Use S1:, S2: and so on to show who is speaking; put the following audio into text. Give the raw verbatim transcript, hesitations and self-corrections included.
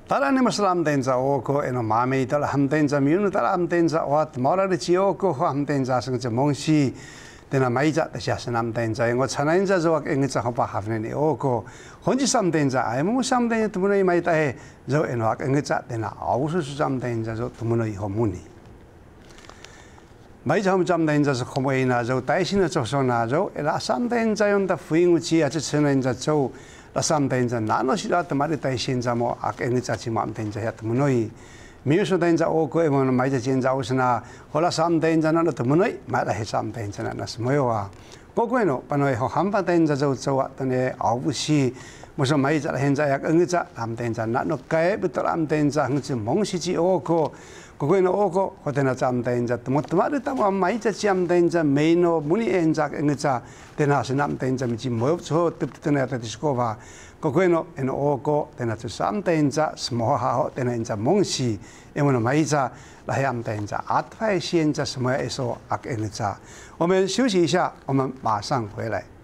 S1: Tarani masalam tenza oko eno mame itala ham tenza miunu tala ham tenza wat morali chi oko ham tenza sing che mongsi tena maija ta sia sanam tenza ngo chanainza zo ak engi cha hopa hafne ni oko honji sam tenza ai mu sam tenza tumunoi mai ta he zo eno ak engi cha tena ausu su sam tenza zo tumunoi homuni mai jam jam tenza zo khomoi na zo taisina zo so na zo ela sam tenza yon da fuingu chi a che chanainza zo Lasam tenza nano sila tamari tai shenza mo ak engi chachi mam tenza ya tumunoi miuso tenza oko e mo maija chenza usna hola sam tenza nano tumunoi mala he sam tenza nano smoyowa kokoeno panoi ho hamba tenza zo zo tane abusi moso maija henza yak engi cha am tenza nano kai betul am tenza ngchi mongsi chi oko kokoeno oko hotena cham tenza tumotmari tama maija cham tenza meino muni enza engi cha tena sinam tenza michi moyo so tena ta diskova kokoeno eno oko tena tu sam tenza smoha ho tena enza mongsi emono maija la ham tenza atfai sienza smoya eso ak engi cha 我们休息一下，我们马上回来。